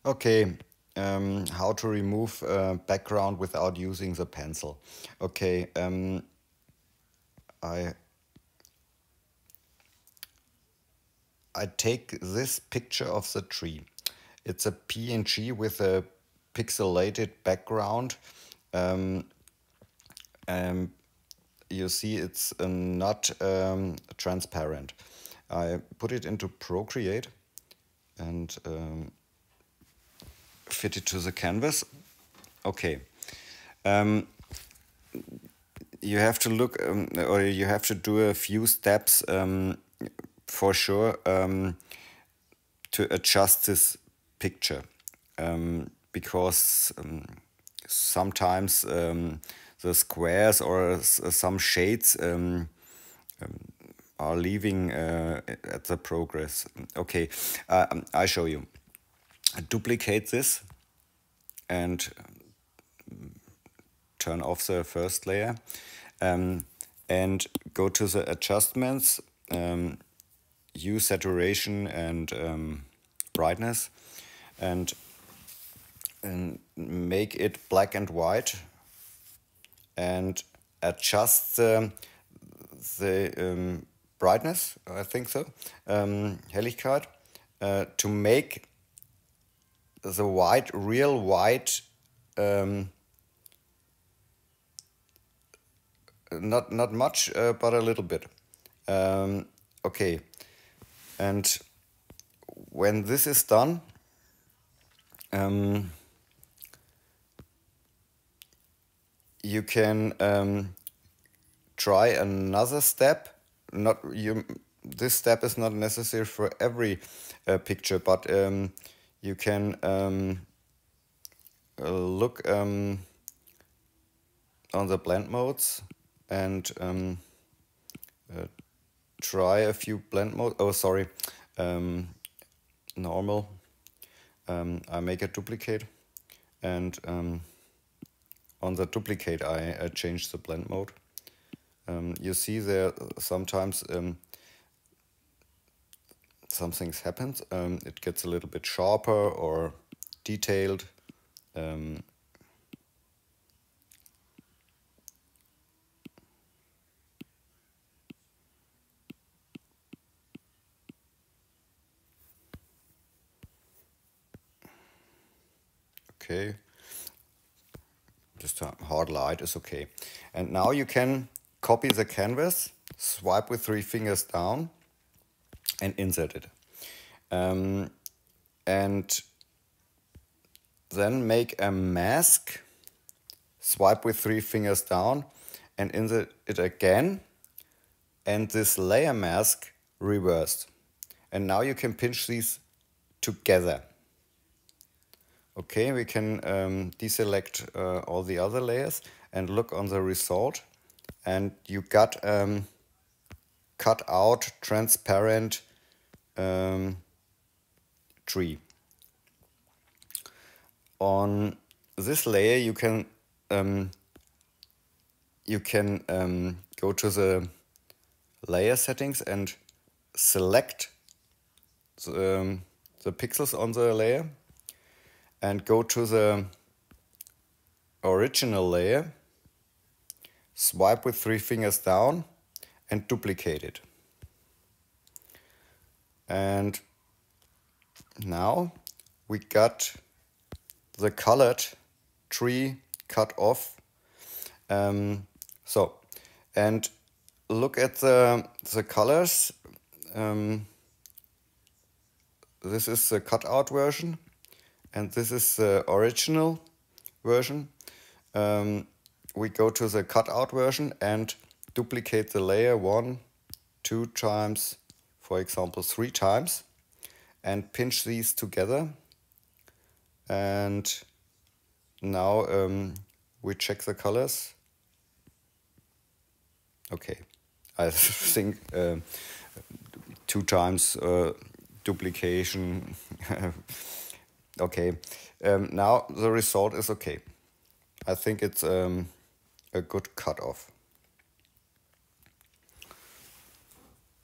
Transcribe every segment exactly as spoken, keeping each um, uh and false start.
Okay, um, how to remove uh, background without using the pencil. Okay, um, I I take this picture of the tree. It's a P N G with a pixelated background. Um, um, you see it's uh, not um, transparent. I put it into Procreate and um, fit it to the canvas. Okay. Um, you have to look um, or you have to do a few steps um, for sure um, to adjust this picture um, because um, sometimes um, the squares or s- some shades um, are leaving uh, at the progress. Okay, uh, um, I show you. Duplicate this and turn off the first layer um, and go to the adjustments, um, hue, saturation and um, brightness, and, and make it black and white and adjust the, the um, brightness, I think so, um, Helligkeit, uh, to make the white, real white, um, not not much, uh, but a little bit. Um, okay, and when this is done, um, you can um, try another step. Not you. This step is not necessary for every uh, picture, but um, you can um, uh, look um, on the blend modes and um, uh, try a few blend modes. Oh, sorry, um, normal. Um, I make a duplicate, and um, on the duplicate I, I change the blend mode. Um, you see there sometimes um, some things happen. Um, it gets a little bit sharper or detailed. Um, okay, just a hard light is okay. And now you can copy the canvas, swipe with three fingers down, and insert it. Um, and then make a mask, swipe with three fingers down, and insert it again, and this layer mask reversed. And now you can pinch these together. Okay, we can um, deselect uh, all the other layers and look on the result. And you got um, cut out transparent um, tree. On this layer, you can um, you can um, go to the layer settings and select the, um, the pixels on the layer and go to the original layer, swipe with three fingers down and duplicate it. And now we got the colored tree cut off. Um, so, and look at the, the colors. Um, this is the cutout version and this is the original version. Um, we go to the cutout version and duplicate the layer one, two times, for example, three times, and pinch these together. And now um, we check the colors. Okay, I think uh, two times uh, duplication. Okay, um, now the result is okay. I think it's um, a good cutoff.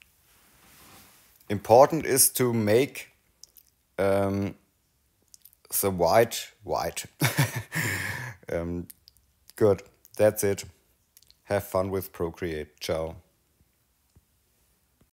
Important is to make um, the white, white. um, Good. That's it. Have fun with Procreate. Ciao.